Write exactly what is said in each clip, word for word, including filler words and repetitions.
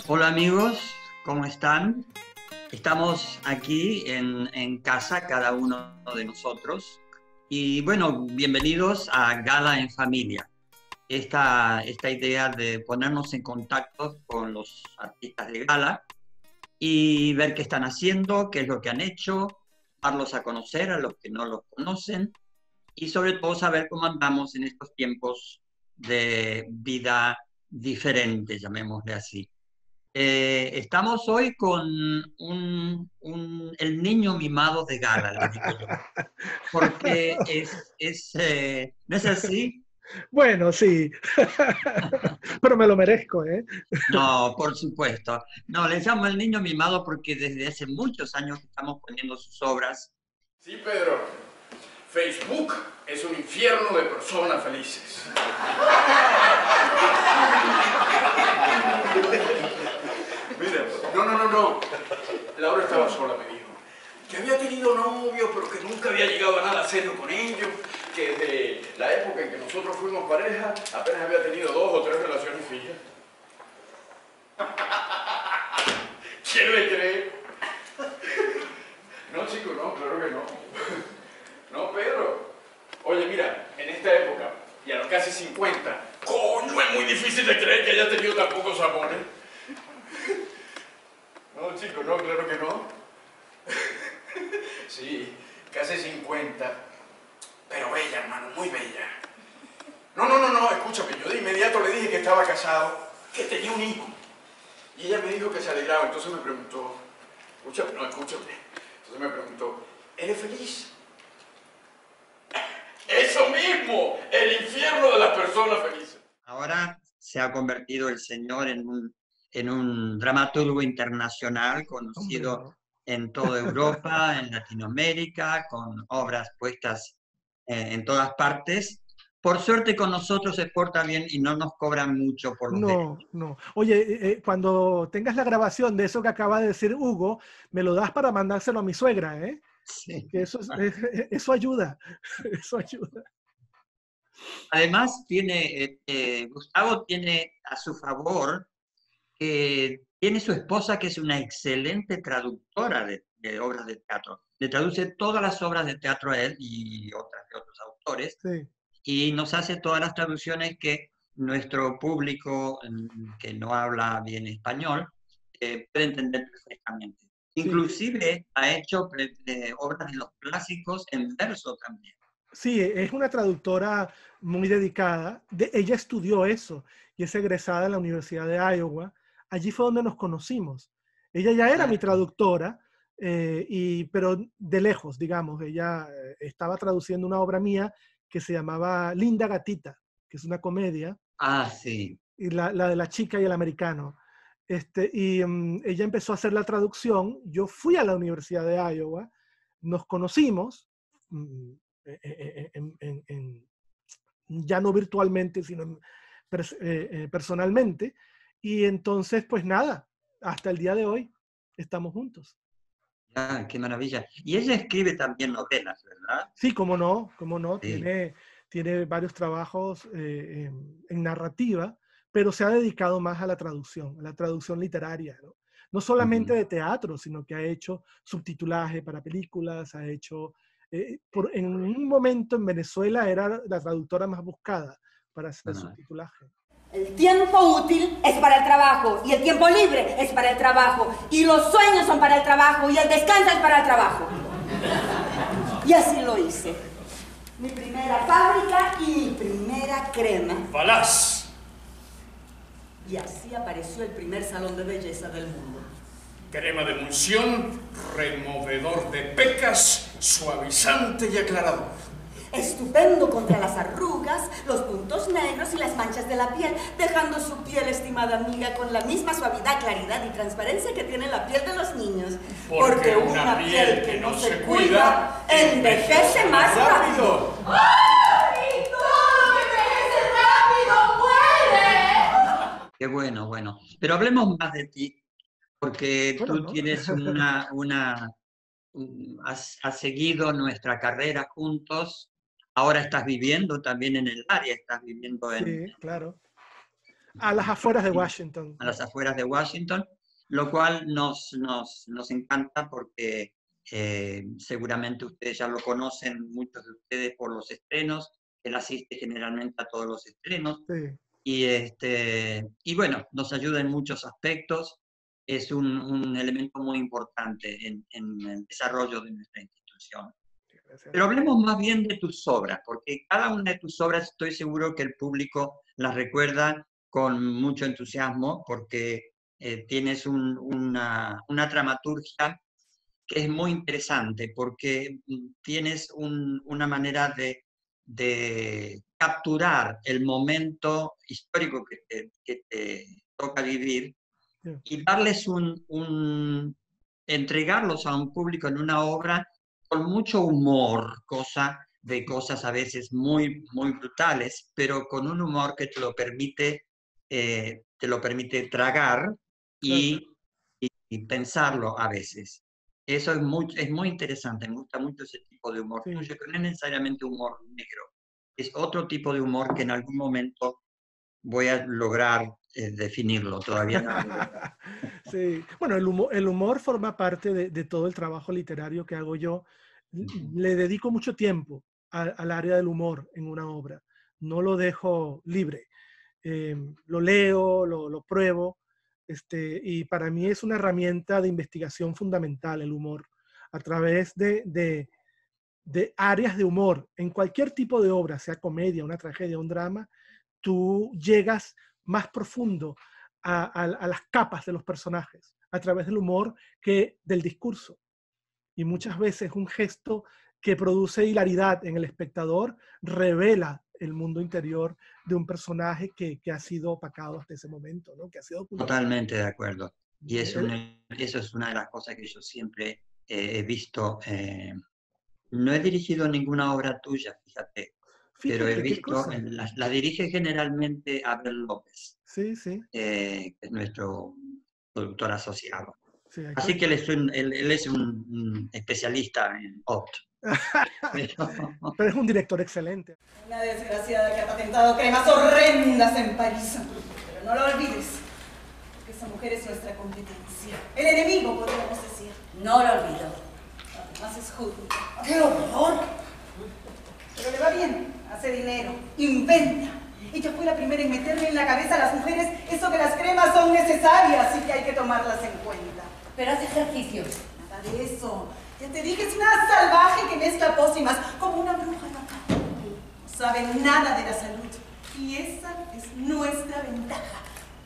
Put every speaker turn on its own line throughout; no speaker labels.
Hola amigos, ¿cómo están? Estamos aquí en, en casa, cada uno de nosotros. Y bueno, bienvenidos a Gala en Familia. Esta, esta idea de ponernos en contacto con los artistas de Gala y ver qué están haciendo, qué es lo que han hecho, darlos a conocer a los que no los conocen y sobre todo saber cómo andamos en estos tiempos de vida diferente, llamémosle así. Eh, estamos hoy con un, un- el niño mimado de Gala, le digo yo, porque es, es eh, ¿no es así?
Bueno, sí, pero me lo merezco, ¿eh?
No, por supuesto. No, le llamo el niño mimado porque desde hace muchos años que estamos poniendo sus obras.
Sí, Pedro. Facebook es un infierno de personas felices. Mira, no, no, no, no. Laura estaba sola, me dijo. Que había tenido novios, pero que nunca había llegado a nada serio con ellos. Que desde la época en que nosotros fuimos pareja, apenas había tenido dos o tres relaciones fijas. ¿Quién le cree? No, chico, no, claro que no. No, Pedro. Oye, mira, en esta época, y a los casi cincuenta, coño, es muy difícil de creer que haya tenido tan pocos amores. No, chico, no, claro que no. Sí, casi cincuenta, pero bella, hermano, muy bella. No, no, no, no, escúchame, yo de inmediato le dije que estaba casado, que tenía un hijo. Y ella me dijo que se alegraba, entonces me preguntó, escúchame, no, escúchame. Entonces me preguntó, ¿eres feliz? Eso mismo, el infierno de las personas felices.
Ahora se ha convertido el señor en un, en un dramaturgo internacional
Hombre,
conocido
no.
en toda Europa, en Latinoamérica, con obras puestas eh, en todas partes. Por suerte con nosotros se porta bien y no nos cobran mucho por los derechos.
No, no. Oye, eh, eh, cuando tengas la grabación de eso que acaba de decir Hugo, me lo das para mandárselo a mi suegra, ¿eh?
Sí.
Que eso, es- eh, eso ayuda, eso ayuda.
Además, tiene, eh, eh, Gustavo tiene a su favor que tiene su esposa que es una excelente traductora de, de obras de teatro. Le traduce todas las obras de teatro a él y otras de otros autores
Sí,
y nos hace todas las traducciones que nuestro público mm, que no habla bien español eh, puede entender perfectamente.
sí.
Inclusive ha hecho eh, obras de los clásicos en verso también.
Sí, es una traductora muy dedicada. De, ella estudió eso y es egresada de la Universidad de Iowa. Allí fue donde nos conocimos. Ella ya era mi
Ah,
traductora, eh, y, pero de lejos, digamos. Ella eh, estaba traduciendo una obra mía que se llamaba Linda Gatita, que es una comedia,
ah, sí.
y la, la de la chica y el americano. Este, y um, ella empezó a hacer la traducción. Yo fui a la Universidad de Iowa, nos conocimos, um, en, en, en, ya no virtualmente, sino en, pers eh, eh, personalmente. Y entonces, pues nada, hasta el día de hoy estamos juntos.
Ah, qué maravilla. Y ella escribe también novelas, ¿verdad?
Sí, cómo no, cómo no,
Sí.
tiene, tiene varios trabajos eh, en, en, narrativa, pero se ha dedicado más a la traducción, a la traducción literaria, ¿no? No solamente
Ujú.
de teatro, sino que ha hecho subtitulaje para películas, ha hecho, eh, por, en un momento en Venezuela era la traductora más buscada para hacer
Ah,
subtitulaje.
El tiempo útil es para el trabajo y el tiempo libre es para el trabajo y los sueños son para el trabajo y el descanso es para el trabajo. Y así lo hice. Mi primera fábrica y mi primera crema.
Falaz.
Y así apareció el primer salón de belleza del mundo.
Crema de emulsión, removedor de pecas, suavizante y aclarador.
Estupendo contra las arrugas, los puntos negros y las manchas de la piel, dejando su piel, estimada amiga, con la misma suavidad, claridad y transparencia que tiene la piel de los niños.
Porque una piel que no se cuida envejece más rápido.
¡Ay! ¡Todo que envejece rápido muere!
qué bueno, bueno. Pero hablemos más de ti, porque
Bueno,
tú
¿no?
tienes una, una, un- has, has seguido nuestra carrera juntos. Ahora estás viviendo también en el área, estás viviendo en,
Sí, claro. A las afueras de Washington.
A las afueras de Washington, lo cual nos, nos, nos encanta porque eh, seguramente ustedes ya lo conocen, muchos de ustedes por los estrenos. Él asiste generalmente a todos los estrenos.
Sí.
Y, este, y bueno, nos ayuda en muchos aspectos. Es un, un elemento muy importante en, en el desarrollo de nuestra institución. Pero hablemos más bien de tus obras, porque cada una de tus obras estoy seguro que el público las recuerda con mucho entusiasmo, porque eh, tienes un, una, una dramaturgia que es muy interesante, porque tienes un, una manera de, de capturar el momento histórico que te, que te toca vivir y darles un, un, entregarlos a un público en una obra con mucho humor, cosa de cosas a veces muy, muy brutales, pero con un humor que te lo permite, eh, te lo permite tragar y, y, y pensarlo a veces. Eso es muy, es muy interesante, me gusta mucho ese tipo de humor
Sí.
tuyo, que no es necesariamente humor negro, es otro tipo de humor que en algún momento voy a lograr eh, definirlo, todavía no.
Sí, bueno, el humor, el humor forma parte de, de todo el trabajo literario que hago yo. Le dedico mucho tiempo a, al área del humor en una obra, no lo dejo libre. Eh, lo leo, lo, lo pruebo, este, y para mí es una herramienta de investigación fundamental el humor, a través de, de, de áreas de humor, en cualquier tipo de obra, sea comedia, una tragedia, un drama, tú llegas más profundo a, a, a las capas de los personajes a través del humor que del discurso. Y muchas veces un gesto que produce hilaridad en el espectador revela el mundo interior de un personaje que, que ha sido opacado hasta ese momento, ¿no? Que ha sido ocultado.
Totalmente de acuerdo. Y es un, eso es una de las cosas que yo siempre eh, he visto. Eh, no he dirigido ninguna obra tuya, fíjate, pero he
Fíjate qué
visto,
cosa.
la, la dirige generalmente Abel López,
Sí, sí.
eh, que es nuestro productor asociado.
Sí, hay
Así
que-
que él es un, él, él es un, un especialista en O T. Pero,
Pero es un director excelente.
Una desgraciada que ha patentado cremas horrendas en París. Pero no lo olvides, porque esa mujer es nuestra competencia. El enemigo, podríamos decir.
No lo olvido.
Además es judía.
¡Qué horror!
Pero le va bien, hace dinero, inventa. Ella fue la primera en meterle en la cabeza a las mujeres eso que las cremas son necesarias y que hay que tomarlas en cuenta.
Pero hace ejercicio.
Nada de eso. Ya te dije, es una salvaje que mezcla pócimas, como una bruja loca. No sabe nada de la salud. Y esa es nuestra ventaja.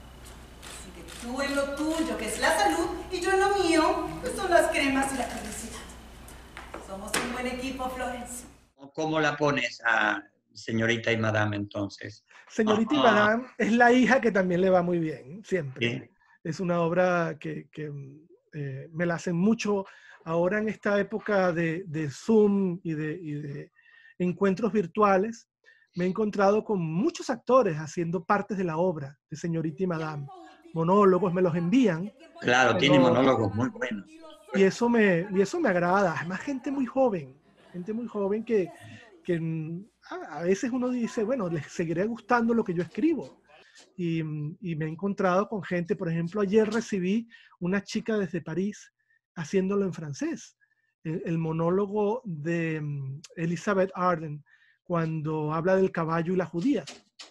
Así que tú en lo tuyo, que es la salud, y yo en lo mío, pues son las cremas y la publicidad. Somos un buen equipo, Florence.
¿cómo la pones a señorita y madame entonces?
Señorita y
Ah,
Madame es la hija que también le va muy bien, siempre.
bien.
Es una obra que, que eh, me la hacen mucho ahora en esta época de, de Zoom y de, y de encuentros virtuales. Me he encontrado con muchos actores haciendo partes de la obra de Señorita y Madame. Monólogos me los envían.
Claro, tiene
Pero-
monólogos muy buenos.
Y eso me, y eso me agrada. Además, gente muy joven, gente muy joven que, que mm, a a veces uno dice, bueno, les seguiré gustando lo que yo escribo. Y, mm, y me he encontrado con gente, por ejemplo, ayer recibí una chica desde París haciéndolo en francés. El, el monólogo de mm, Elizabeth Arden, cuando habla del caballo y la judía.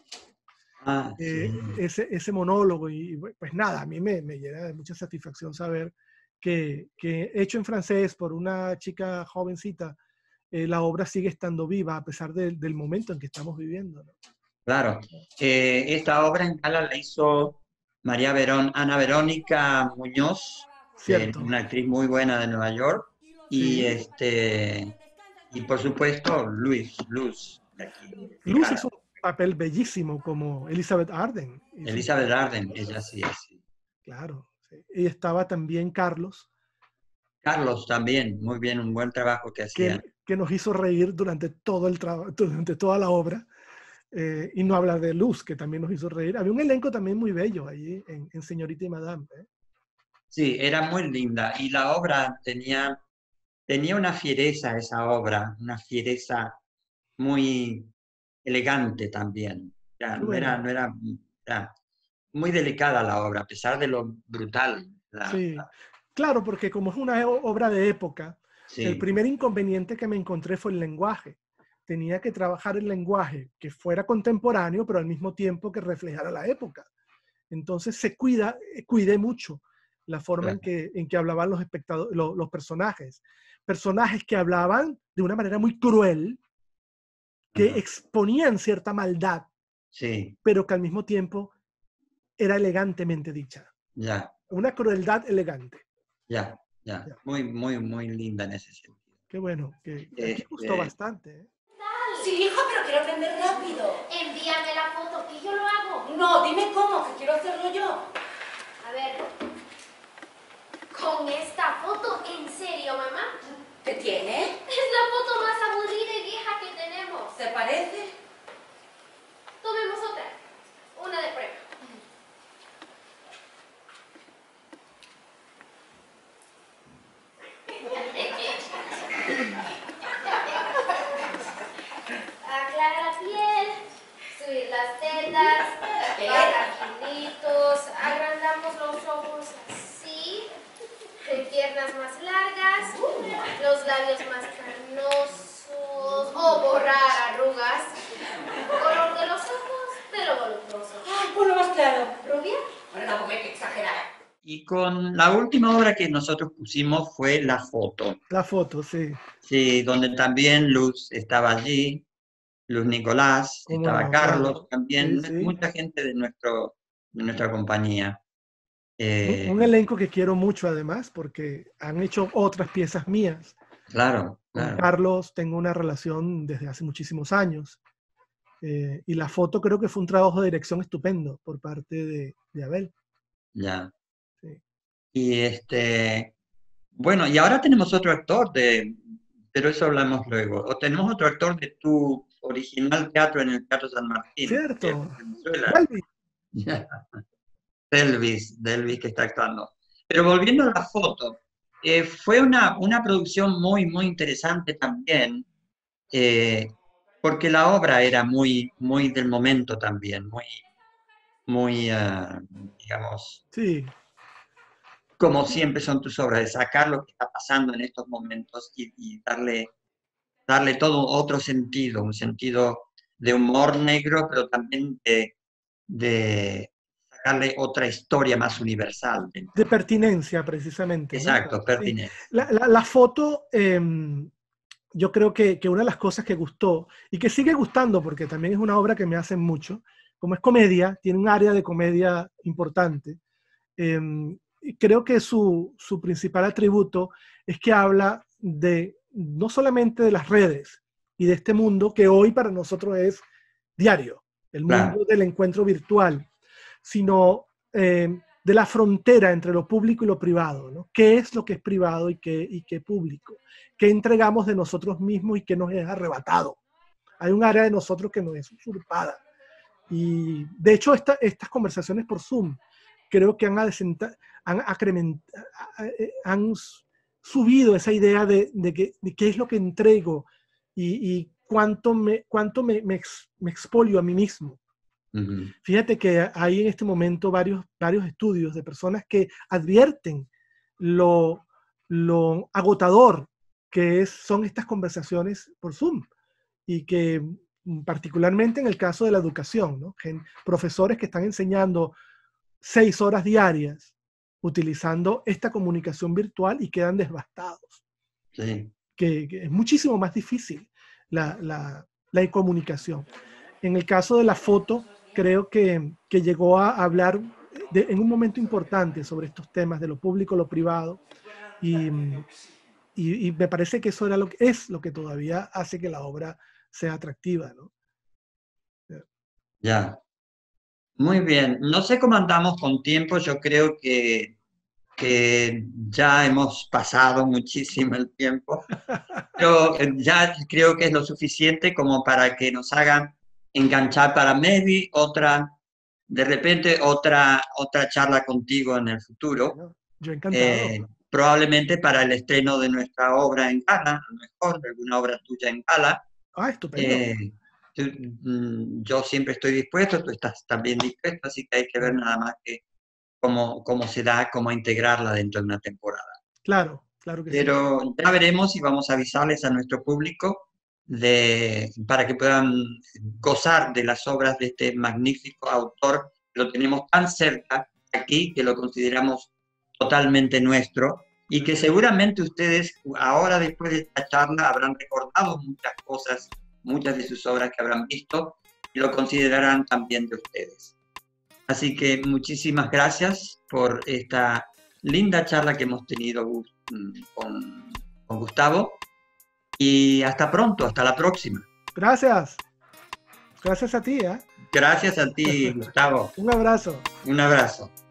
Ah,
Eh,
sí.
ese, ese monólogo. Y pues nada, a mí me, me llena de mucha satisfacción saber que, que hecho en francés por una chica jovencita, eh, la obra sigue estando viva a pesar de- del momento en que estamos viviendo, ¿no?
Claro. Eh, esta obra en Gala la hizo María Verón, Ana Verónica Muñoz, eh,
Cierto.
una actriz muy buena de Nueva York, y
Sí.
este y por supuesto Luis, Luz, de aquí. de
Luz
Gala.
hizo un papel bellísimo como Elizabeth Arden. Hizo-
Elizabeth Arden, ella sí es. Sí.
Claro. Sí. Y estaba también Carlos,
Carlos también, muy bien, un buen trabajo que hacía.
que, que nos hizo reír durante, todo el traba- durante toda la obra. Eh, y no hablar de Luz, que también nos hizo reír. Había un elenco también muy bello allí en, en Señorita y Madame. ¿eh?
Sí, era muy linda y la obra tenía, tenía una fiereza, esa obra, una fiereza muy elegante también. Ya,
Qué
no era,
bueno.
no era, era- muy delicada la obra, a pesar de lo brutal. La,
Sí,
la,
claro, porque como es una o- obra de época,
sí,
el primer inconveniente que me encontré fue el lenguaje. Tenía que trabajar el lenguaje que fuera contemporáneo, pero al mismo tiempo que reflejara la época. Entonces se cuida, eh, cuidé mucho la forma en
claro.
que, en que hablaban los, espectadores, los, los personajes. Personajes que hablaban de una manera muy cruel, que
Ajá.
exponían cierta maldad,
Sí,
pero que al mismo tiempo era elegantemente dicha.
ya,
Una crueldad elegante.
ya, ya.
Ya.
Muy, muy, muy linda en ese sentido.
Qué bueno, que aquí gustó
Este,
bastante. ¿eh?
Sí, hija, pero quiero aprender rápido.
Envíame la foto, que yo lo hago.
No, dime cómo, que quiero hacerlo yo.
A ver. Con esta foto, ¿en serio, mamá?
¿Qué tiene?
Es la foto más aburrida y vieja que tenemos.
¿Te parece?
Tomemos otra. Una de prueba. Aclara la piel, subir las tetas, bajar kilitos, agrandamos los ojos así, piernas más largas, los labios más carnosos, o borrar arrugas, color de los ojos, pelo voluptuoso.
Ay, ponlo más claro.
¿Rubia?
Bueno, tampoco hay que exagerar.
y con la última obra que nosotros pusimos fue La Foto,
La foto, sí.
sí, donde también Luz estaba allí, Luz Nicolás,
Cómo
estaba
no,
Carlos
claro.
también,
Sí, sí.
mucha gente de, nuestro, de nuestra compañía.
Un,
Eh,
un elenco que quiero mucho además, porque han hecho otras piezas mías.
claro,
Con
claro,
Carlos tengo una relación desde hace muchísimos años. Eh, y la foto creo que fue un trabajo de dirección estupendo por parte de, de Abel.
ya.
Sí.
Y este, bueno, y ahora tenemos otro actor de, pero eso hablamos luego. O tenemos otro actor de tu original teatro en el Teatro San Martín, que es
Cierto.
de Venezuela.
Delvis.
Ya. Delvis, Delvis que está actuando. Pero volviendo a La Foto, eh, fue una, una producción muy, muy interesante también, eh, porque la obra era muy, muy del momento también, muy, muy, ah, digamos,
Sí.
como siempre son tus obras, de sacar lo que está pasando en estos momentos y, y darle, darle todo otro sentido, un sentido de humor negro, pero también de, de sacarle otra historia más universal.
De pertinencia, precisamente, ¿no?
Exacto,
Sí.
pertinencia.
La, la, la foto, eh, yo creo que, que una de las cosas que gustó y que sigue gustando, porque también es una obra que me hacen mucho, como es comedia, tiene un área de comedia importante. Eh, y creo que su, su principal atributo es que habla de no solamente de las redes y de este mundo que hoy para nosotros es diario, el mundo
Claro.
del encuentro virtual, sino eh, de la frontera entre lo público y lo privado, ¿no? ¿Qué es lo que es privado y qué, y qué público? ¿Qué entregamos de nosotros mismos y qué nos es arrebatado? Hay un área de nosotros que nos es usurpada. Y de hecho esta, estas conversaciones por Zoom creo que han, adesenta, han, han subido esa idea de, de, que, de qué es lo que entrego y, y cuánto, me, cuánto me, me, ex, me expolio a mí mismo. Uh-huh. Fíjate que hay en este momento varios, varios estudios de personas que advierten lo, lo agotador que es, son estas conversaciones por Zoom y que particularmente en el caso de la educación, ¿no? Profesores que están enseñando seis horas diarias utilizando esta comunicación virtual y quedan devastados.
Sí.
Que, que es muchísimo más difícil la, la, la comunicación. En el caso de la foto, creo que, que llegó a hablar de, en un momento importante sobre estos temas de lo público, lo privado, y, y, y me parece que eso era lo que, es lo que todavía hace que la obra sea atractiva, ¿no?
Ya. Muy bien. No sé cómo andamos con tiempo. Yo creo que, que ya hemos pasado muchísimo el tiempo. Pero ya creo que es lo suficiente como para que nos hagan enganchar para maybe otra, de repente otra, otra charla contigo en el futuro.
Bueno, yo encantado.
Eh, probablemente para el estreno de nuestra obra en Gala, a lo mejor de alguna obra tuya en Gala.
Ah, estupendo.
Eh, yo siempre estoy dispuesto, tú estás también dispuesto, así que hay que ver nada más que cómo, cómo se da, cómo integrarla dentro de una temporada.
Claro, claro que sí.
Pero ya veremos y vamos a avisarles a nuestro público de, para que puedan gozar de las obras de este magnífico autor. Lo tenemos tan cerca aquí que lo consideramos totalmente nuestro y que seguramente ustedes ahora, después de esta charla, habrán recordado muchas cosas, muchas de sus obras que habrán visto y lo considerarán también de ustedes. Así que muchísimas gracias por esta linda charla que hemos tenido con, con Gustavo y hasta pronto, hasta la próxima.
Gracias. Gracias a ti, ¿eh?
Gracias a ti, Gustavo.
Un abrazo.
Un abrazo.